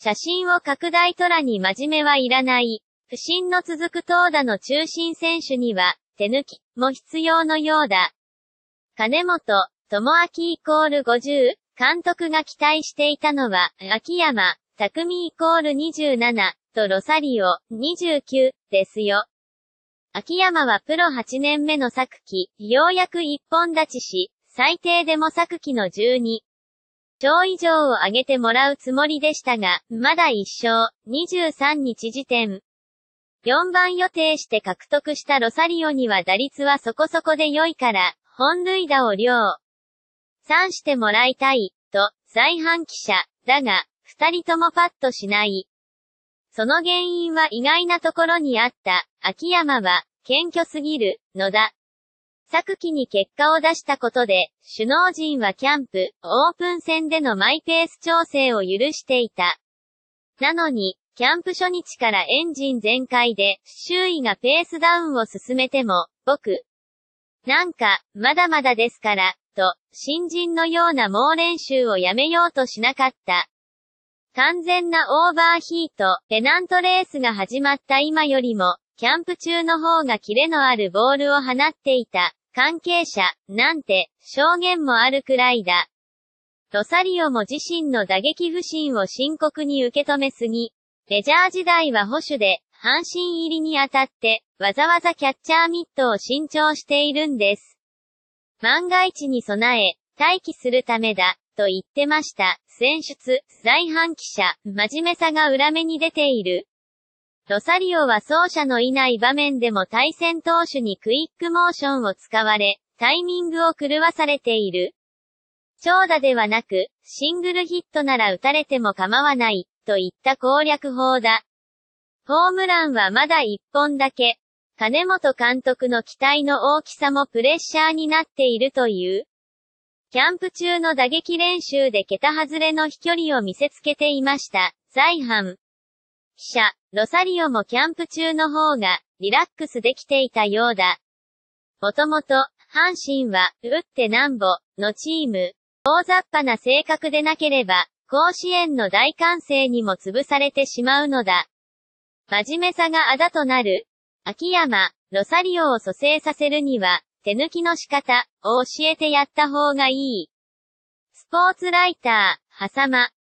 写真を拡大トラに真面目はいらない。不振の続く投打の中心選手には、手抜きも必要のようだ。金本、智明=50、監督が期待していたのは、秋山、匠=27、とロサリオ、29、ですよ。秋山はプロ8年目の昨季、ようやく一本立ちし、最低でも昨季の12勝以上を挙げてもらうつもりでしたが、まだ1勝、23日時点。4番予定して獲得したロサリオには打率はそこそこで良いから、本塁打を量産してもらいたい、と、在阪記者、だが、二人ともパッとしない。その原因は意外なところにあった。秋山は、謙虚すぎる、のだ。昨季に結果を出したことで、首脳陣はキャンプ、オープン戦でのマイペース調整を許していた。なのに、キャンプ初日からエンジン全開で、周囲がペースダウンを進めても、僕、なんか、まだまだですから、と、新人のような猛練習をやめようとしなかった。完全なオーバーヒート、ペナントレースが始まった今よりも、キャンプ中の方がキレのあるボールを放っていた。関係者、なんて、証言もあるくらいだ。ロサリオも自身の打撃不振を深刻に受け止めすぎ。メジャー時代は捕手で、阪神入りにあたって、わざわざキャッチャーミットを新調しているんです。万が一に備え、待機するためだ、と言ってました。選出、在阪記者、真面目さが裏目に出ている。ロサリオは走者のいない場面でも対戦投手にクイックモーションを使われ、タイミングを狂わされている。長打ではなく、シングルヒットなら打たれても構わない、といった攻略法だ。ホームランはまだ1本だけ。金本監督の期待の大きさもプレッシャーになっているという。キャンプ中の打撃練習で桁外れの飛距離を見せつけていました。在阪記者、ロサリオもキャンプ中の方がリラックスできていたようだ。もともと、阪神は、打ってなんぼのチーム。大雑把な性格でなければ、甲子園の大歓声にも潰されてしまうのだ。真面目さがあだとなる。秋山、ロサリオを蘇生させるには、手抜きの仕方を教えてやった方がいい。スポーツライター、狭間。